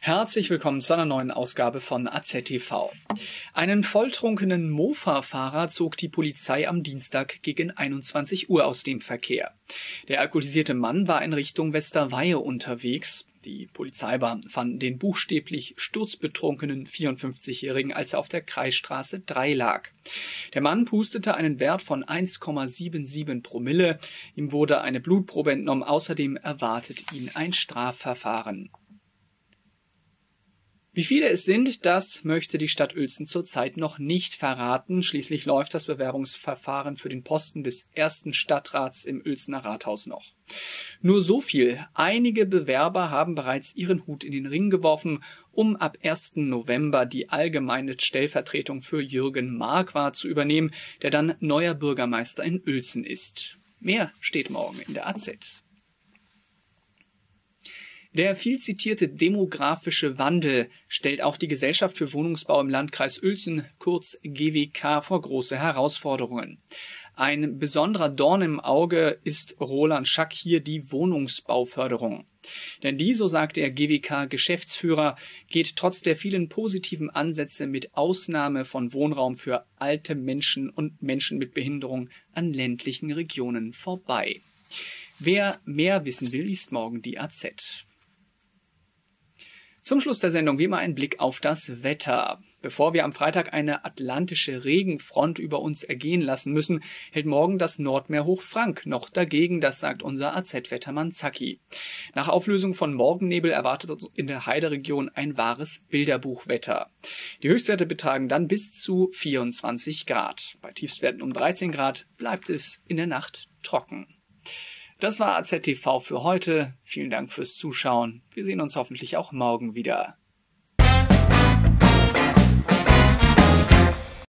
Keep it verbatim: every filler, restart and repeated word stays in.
Herzlich willkommen zu einer neuen Ausgabe von A Z T V. Einen volltrunkenen Mofa-Fahrer zog die Polizei am Dienstag gegen einundzwanzig Uhr aus dem Verkehr. Der alkoholisierte Mann war in Richtung Westerweihe unterwegs. Die Polizeibahn fand den buchstäblich sturzbetrunkenen vierundfünfzigjährigen, als er auf der Kreisstraße drei lag. Der Mann pustete einen Wert von eins Komma siebenundsiebzig Promille. Ihm wurde eine Blutprobe entnommen. Außerdem erwartet ihn ein Strafverfahren. Wie viele es sind, das möchte die Stadt Uelzen zurzeit noch nicht verraten. Schließlich läuft das Bewerbungsverfahren für den Posten des ersten Stadtrats im Uelzener Rathaus noch. Nur so viel: Einige Bewerber haben bereits ihren Hut in den Ring geworfen, um ab ersten November die allgemeine Stellvertretung für Jürgen Marquardt zu übernehmen, der dann neuer Bürgermeister in Uelzen ist. Mehr steht morgen in der A Z. Der viel zitierte demografische Wandel stellt auch die Gesellschaft für Wohnungsbau im Landkreis Uelzen, kurz G W K, vor große Herausforderungen. Ein besonderer Dorn im Auge ist Roland Schack hier die Wohnungsbauförderung. Denn die, so sagt der G W K-Geschäftsführer, geht trotz der vielen positiven Ansätze mit Ausnahme von Wohnraum für alte Menschen und Menschen mit Behinderung an ländlichen Regionen vorbei. Wer mehr wissen will, liest morgen die A Z. Zum Schluss der Sendung wie immer ein Blick auf das Wetter. Bevor wir am Freitag eine atlantische Regenfront über uns ergehen lassen müssen, hält morgen das Nordmeer Hochfrank noch dagegen, das sagt unser A Z-Wettermann Zacki. Nach Auflösung von Morgennebel erwartet uns in der Heideregion ein wahres Bilderbuchwetter. Die Höchstwerte betragen dann bis zu vierundzwanzig Grad. Bei Tiefstwerten um dreizehn Grad bleibt es in der Nacht trocken. Das war A Z T V für heute. Vielen Dank fürs Zuschauen. Wir sehen uns hoffentlich auch morgen wieder.